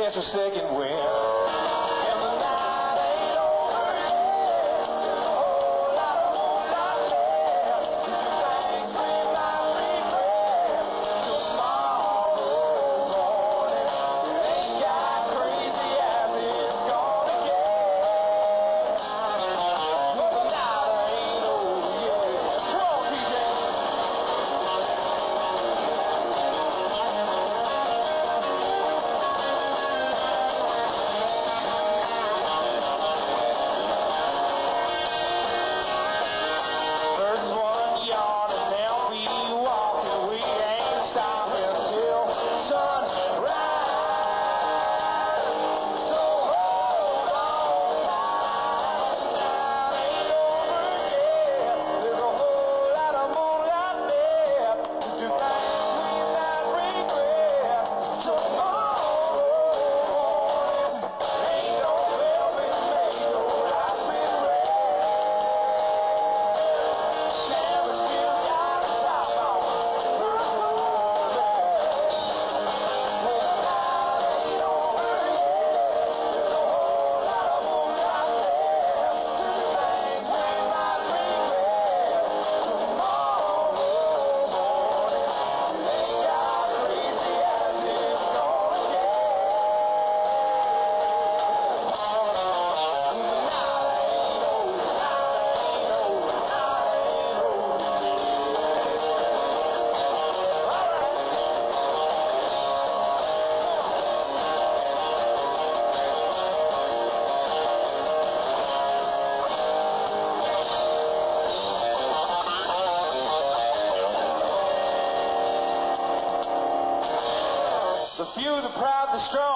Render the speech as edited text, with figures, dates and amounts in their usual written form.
catch a second wind. And the night ain't over yet. There's a whole lot of moonlight left. To do things we might regret. Tomorrow morning, it ain't got crazy as it's gonna get. But the night ain't over yet. Come on, PJ. First one yawn and now we walking. We ain't stopping till sunrise. So hold on tight. The night ain't over yet. There's a whole lot of moonlight left to do things we might regret. Tomorrow morning ain't no velvet made, no rice with red. Never still got a top on. The night ain't over yet. There's a whole lot of moonlight left to do things we might regret. Tomorrow morning, it ain't got crazy as it's gonna get. The night ain't over, night ain't over, night ain't over. The few, the proud, the strong.